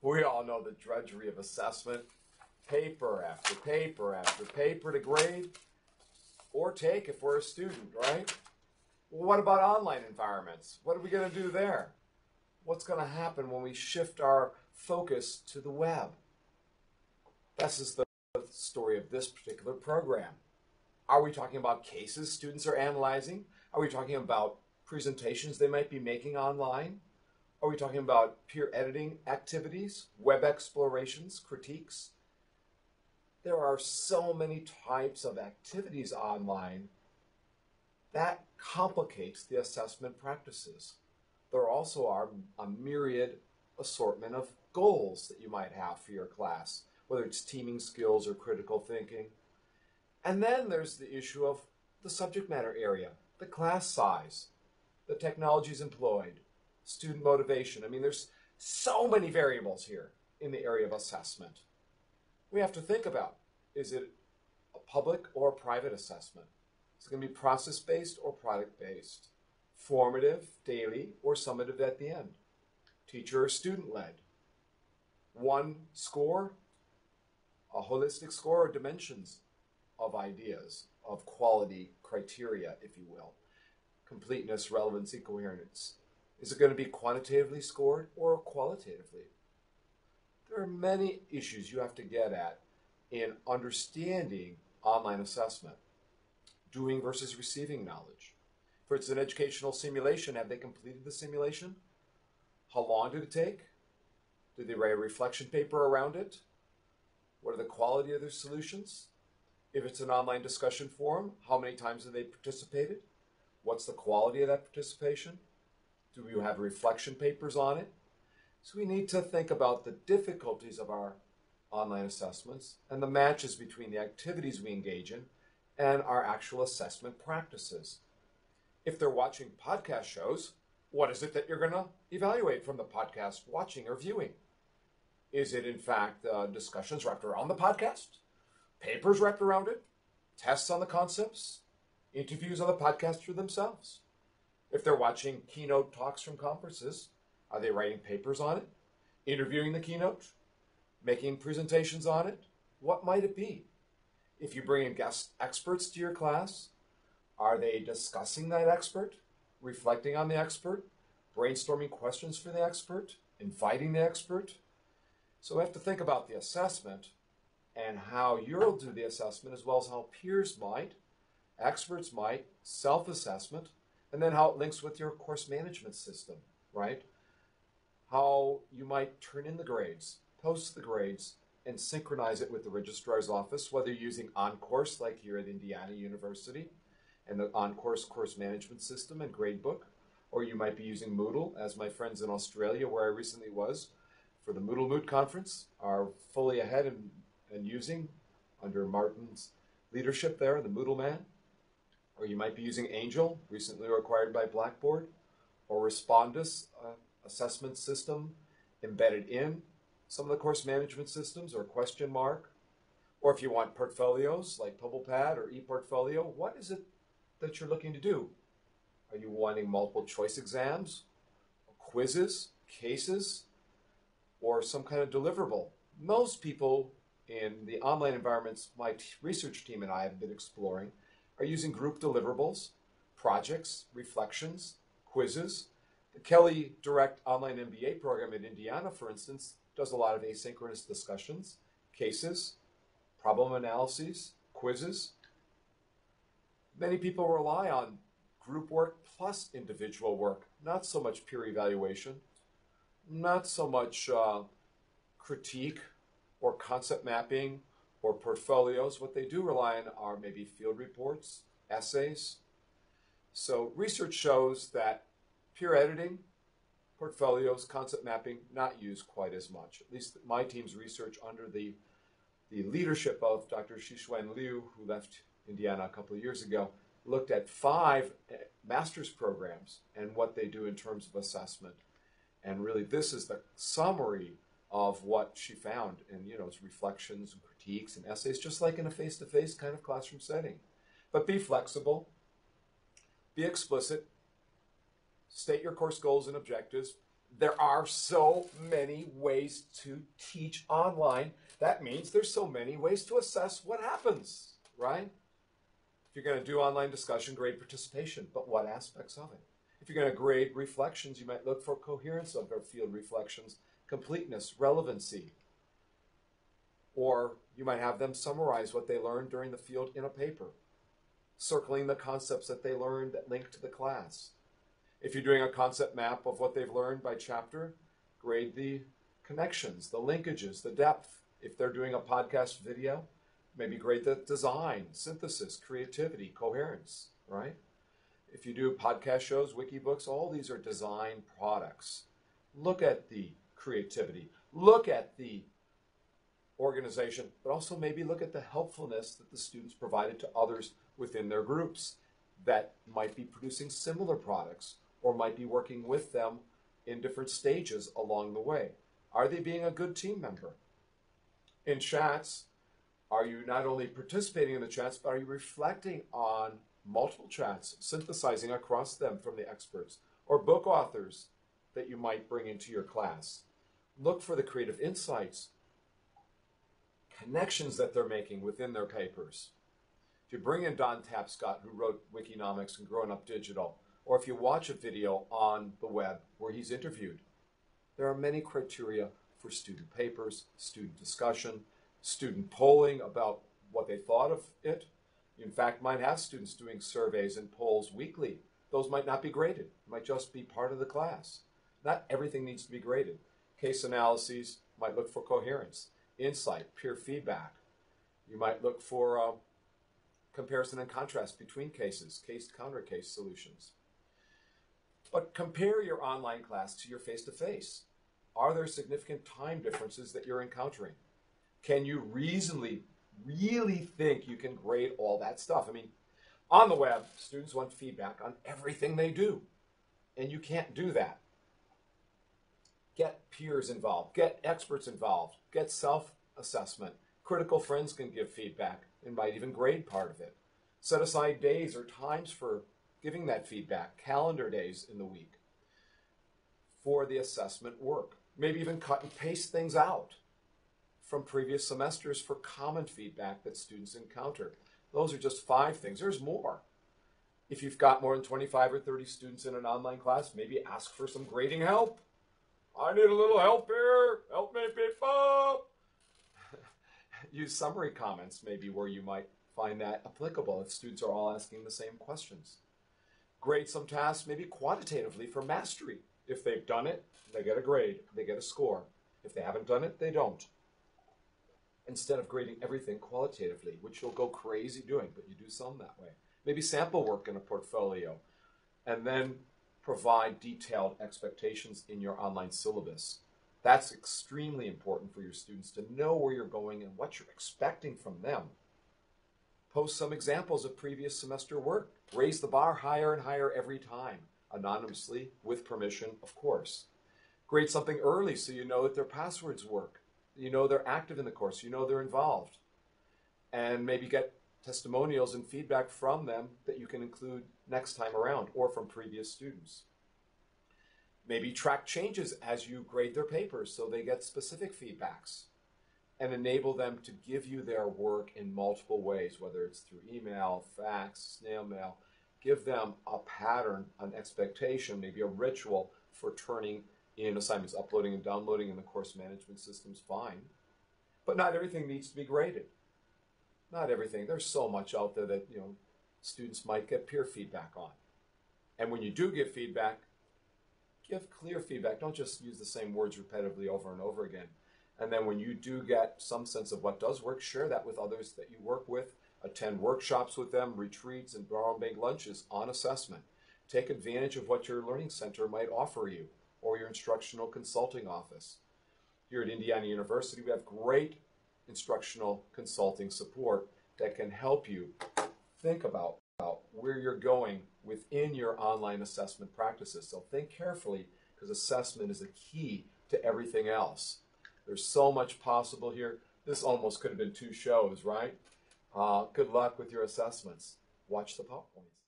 We all know the drudgery of assessment, paper after paper after paper to grade or take if we're a student, right? Well, what about online environments? What are we going to do there? What's going to happen when we shift our focus to the web? This is the story of this particular program. Are we talking about cases students are analyzing? Are we talking about presentations they might be making online? Are we talking about peer editing activities, web explorations, critiques? There are so many types of activities online that complicates the assessment practices. There also are a myriad assortment of goals that you might have for your class, whether it's teaming skills or critical thinking. And then there's the issue of the subject matter area, the class size, the technologies employed, student motivation. I mean, there's so many variables here in the area of assessment. We have to think about, is it a public or a private assessment? Is it going to be process-based or product-based? Formative, daily, or summative at the end? Teacher or student-led? One score, a holistic score, or dimensions of ideas, of quality criteria, if you will. Completeness, relevancy, coherence. Is it going to be quantitatively scored or qualitatively? There are many issues you have to get at in understanding online assessment. Doing versus receiving knowledge. If it's an educational simulation, have they completed the simulation? How long did it take? Did they write a reflection paper around it? What are the quality of their solutions? If it's an online discussion forum, how many times have they participated? What's the quality of that participation? Do you have reflection papers on it? So we need to think about the difficulties of our online assessments and the matches between the activities we engage in and our actual assessment practices. If they're watching podcast shows, what is it that you're going to evaluate from the podcast watching or viewing? Is it, in fact, discussions wrapped around the podcast? Papers wrapped around it? Tests on the concepts? Interviews on the podcaster themselves? If they're watching keynote talks from conferences, are they writing papers on it? Interviewing the keynote? Making presentations on it? What might it be? If you bring in guest experts to your class, are they discussing that expert, reflecting on the expert, brainstorming questions for the expert, inviting the expert? So we have to think about the assessment and how you'll do the assessment, as well as how peers might, experts might, self-assessment, and then how it links with your course management system, right? How you might turn in the grades, post the grades, and synchronize it with the registrar's office, whether you're using OnCourse like here at Indiana University and the OnCourse course management system and gradebook, or you might be using Moodle, as my friends in Australia, where I recently was for the Moodle Moot Conference, are fully ahead and using under Martin's leadership there, the Moodle man. Or you might be using Angel, recently acquired by Blackboard, or Respondus assessment system embedded in some of the course management systems, or Question Mark. Or if you want portfolios like PubblePad or ePortfolio, what is it that you're looking to do? Are you wanting multiple choice exams, quizzes, cases, or some kind of deliverable? Most people in the online environments my research team and I have been exploring are using group deliverables, projects, reflections, quizzes. The Kelly Direct Online MBA program at Indiana, for instance, does a lot of asynchronous discussions, cases, problem analyses, quizzes. Many people rely on group work plus individual work, not so much peer evaluation, not so much critique or concept mapping or portfolios. What they do rely on are maybe field reports, essays. So research shows that peer editing, portfolios, concept mapping, not used quite as much. At least my team's research under the leadership of Dr. Shixuan Liu, who left Indiana a couple of years ago, looked at 5 master's programs and what they do in terms of assessment. And really, this is the summary of what she found. And, it's reflections and critiques and essays, just like in a face-to-face kind of classroom setting. But be flexible, be explicit, state your course goals and objectives, There are so many ways to teach online. That means there's so many ways to assess what happens, right? If you're going to do online discussion, grade participation, but what aspects of it? If you're going to grade reflections, you might look for coherence of their field reflections, completeness, relevancy. Or you might have them summarize what they learned during the field in a paper, circling the concepts that they learned that link to the class. If you're doing a concept map of what they've learned by chapter, grade the connections, the linkages, the depth. If they're doing a podcast video, maybe grade the design, synthesis, creativity, coherence, right? If you do podcast shows, wikibooks, all these are design products. Look at the creativity. Look at the organization, but also maybe look at the helpfulness that the students provided to others within their groups that might be producing similar products or might be working with them in different stages along the way. Are they being a good team member? In chats, are you not only participating in the chats, but are you reflecting on multiple chats, synthesizing across them from the experts or book authors that you might bring into your class? Look for the creative insights, connections that they're making within their papers. If you bring in Don Tapscott, who wrote Wikinomics and Growing Up Digital, or if you watch a video on the web where he's interviewed, there are many criteria for student papers, student discussion, student polling about what they thought of it. You, in fact, might have students doing surveys and polls weekly. Those might not be graded. It might just be part of the class. Not everything needs to be graded. Case analyses might look for coherence, insight, peer feedback. You might look for comparison and contrast between cases, case-counter case solutions. But compare your online class to your face-to-face. Are there significant time differences that you're encountering? Can you reasonably, really think you can grade all that stuff? I mean, on the web, students want feedback on everything they do, and you can't do that. Get peers involved, get experts involved, get self-assessment. Critical friends can give feedback and might even grade part of it. Set aside days or times for giving that feedback, calendar days in the week for the assessment work. Maybe even cut and paste things out from previous semesters for common feedback that students encounter. Those are just 5 things. There's more. If you've got more than 25 or 30 students in an online class, maybe ask for some grading help. I need a little help here. Help me, people. Use summary comments maybe where you might find that applicable if students are all asking the same questions. Grade some tasks maybe quantitatively for mastery. If they've done it, they get a grade, they get a score. If they haven't done it, they don't. Instead of grading everything qualitatively, which you'll go crazy doing, but you do some that way. Maybe sample work in a portfolio, and then provide detailed expectations in your online syllabus. That's extremely important for your students to know where you're going and what you're expecting from them. Post some examples of previous semester work. Raise the bar higher and higher every time, anonymously, with permission, of course. Grade something early so you know that their passwords work. You know they're active in the course. You know they're involved. And maybe get testimonials and feedback from them that you can include next time around or from previous students. Maybe track changes as you grade their papers so they get specific feedbacks and enable them to give you their work in multiple ways, whether it's through email, fax, snail mail. Give them a pattern, an expectation, maybe a ritual for turning in assignments. Uploading and downloading in the course management system's fine, but not everything needs to be graded. Not everything. There's so much out there that students might get peer feedback on. And when you do give feedback, give clear feedback. Don't just use the same words repetitively over and over again. And then when you do get some sense of what does work, share that with others that you work with. Attend workshops with them, retreats, and borrow and bake lunches on assessment. Take advantage of what your learning center might offer you or your instructional consulting office. Here at Indiana University, we have great instructional consulting support that can help you think about where you're going within your online assessment practices. So think carefully, because assessment is a key to everything else. There's so much possible here. This almost could have been 2 shows, right? Good luck with your assessments. Watch the PowerPoints.